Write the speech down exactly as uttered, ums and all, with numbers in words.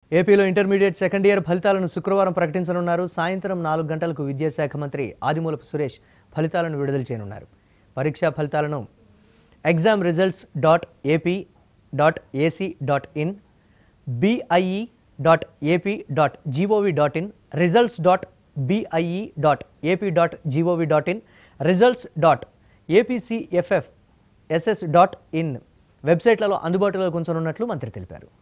ఏపీలో intermediate second year ఫలితాలను శుక్రవారం ప్రకటించనున్నారు. సాయంత్రం నాలుగు గంటలకు విద్యాశాఖ మంత్రి ఆదిమూలపు సురేష్ ఫలితాలను విడుదల చేయనున్నారు. పరీక్షా ఫలితాలను exam results dot AP dot AC dot in, BIE dot AP dot GOV dot in, results dot BIE dot AP dot GOV dot in, results dot APCFF SS dot in వెబ్సైట్లలో అందుబాటులోకి ఉంచనున్నట్లు మంత్రి తెలిపారు.